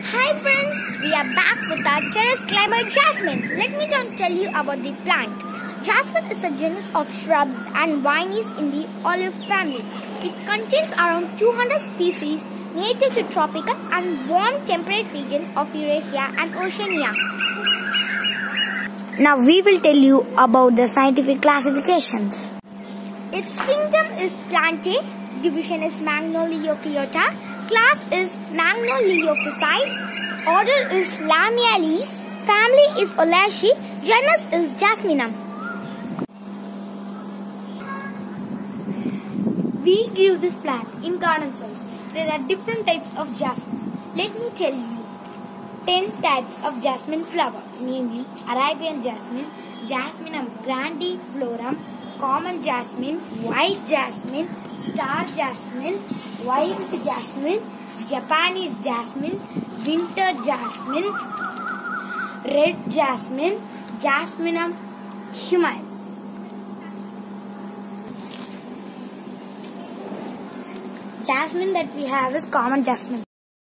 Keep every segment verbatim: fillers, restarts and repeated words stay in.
Hi friends, we are back with our terrace climber jasmine. Let me tell you about the plant. Jasmine is a genus of shrubs and vines in the olive family. It contains around two hundred species native to tropical and warm temperate regions of Eurasia and Oceania. Now we will tell you about the scientific classifications. Its kingdom is Plantae, division is Magnoliophyta, class is Magnoliophysi, order is Lamiales, family is Olaceae, genus is Jasminum. We grew this plant in garden soils. There are different types of jasmine. Let me tell you ten types of jasmine flower, namely Arabian jasmine, Jasminum grandiflorum, common jasmine, white jasmine, star jasmine, white jasmine, Japanese jasmine, winter jasmine, red jasmine, Jasminum humile. Jasmine that we have is common jasmine.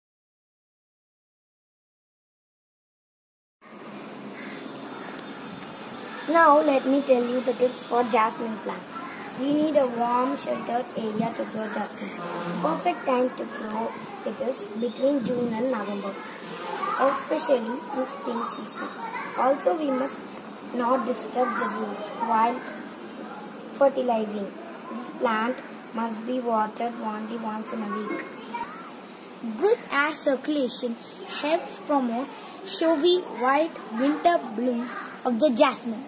Now let me tell you the tips for jasmine plant. We need a warm sheltered area to grow jasmine. Perfect time to grow it is between June and November, especially in spring season. Also we must not disturb the roots while fertilizing. This plant must be watered only once in a week. Good air circulation helps promote showy white winter blooms of the jasmine.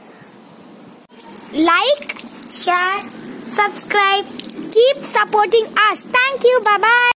Like, share, subscribe, keep supporting us. Thank you. Bye bye.